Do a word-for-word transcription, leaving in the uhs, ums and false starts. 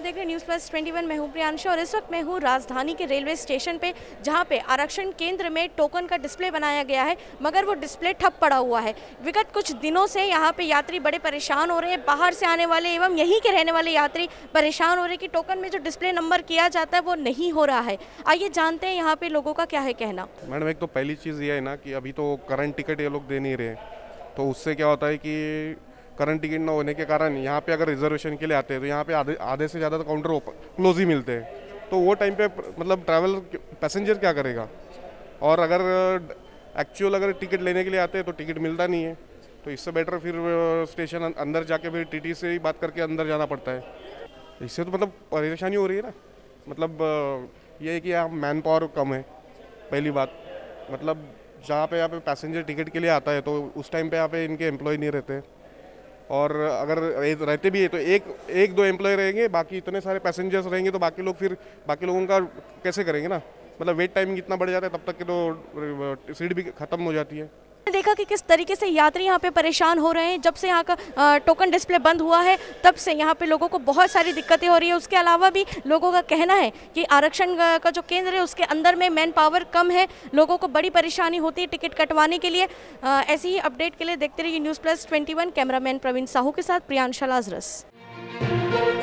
देख रहे हैं न्यूज़ प्लस इक्कीस। मैं हूं प्रियांशु और इस वक्त मैं हूं राजधानी के रेलवे स्टेशन पे, जहां पे आरक्षण केंद्र में टोकन का डिस्प्ले बनाया गया है, मगर वो डिस्प्ले ठप पड़ा हुआ है। विगत कुछ दिनों से यहां पे यात्री बड़े परेशान हो रहे हैं, बाहर से आने वाले एवं यहीं के रहने वाले यात्री परेशान हो रहे हैं कि टोकन में जो डिस्प्ले नंबर किया जाता है वो नहीं हो रहा है। आइए जानते हैं यहाँ पे लोगों का क्या है कहना। मैडम, एक तो पहली चीज़ ये है ना कि अभी तो करंट टिकट ये लोग दे नहीं रहे, तो उससे क्या होता है कि करंट टिकट ना होने के कारण यहाँ पे अगर रिजर्वेशन के लिए आते हैं तो यहाँ पे आधे आधे से ज़्यादा तो काउंटर ओपन क्लोज ही मिलते हैं। तो वो टाइम पे मतलब ट्रैवल पैसेंजर क्या करेगा। और अगर एक्चुअल अगर टिकट लेने के लिए आते हैं तो टिकट मिलता नहीं है, तो इससे बेटर फिर स्टेशन अंदर जाके फिर टीटी से ही बात करके अंदर जाना पड़ता है। इससे तो मतलब परेशानी हो रही है ना। मतलब ये है कि यहाँ मैन पावर कम है, पहली बात। मतलब जहाँ पे यहाँ पे पैसेंजर टिकट के लिए आता है तो उस टाइम पे यहाँ पे इनके एम्प्लॉय नहीं रहते, और अगर रहते भी है तो एक एक दो एम्प्लॉय रहेंगे, बाकी इतने सारे पैसेंजर्स रहेंगे तो बाकी लोग फिर बाकी लोगों का कैसे करेंगे ना। मतलब वेट टाइम कितना बढ़ जाता है, तब तक कि तो सीट भी ख़त्म हो जाती है। देखा कि किस तरीके से यात्री यहाँ पे परेशान हो रहे हैं। जब से यहाँ का टोकन डिस्प्ले बंद हुआ है तब से यहाँ पे लोगों को बहुत सारी दिक्कतें हो रही है। उसके अलावा भी लोगों का कहना है कि आरक्षण का जो केंद्र है उसके अंदर में मैन पावर कम है, लोगों को बड़ी परेशानी होती है टिकट कटवाने के लिए। ऐसी ही अपडेट के लिए देखते रहिए न्यूज़ प्लस इक्कीस। कैमरामैन प्रवीण साहू के साथ प्रियांशु लाजरस।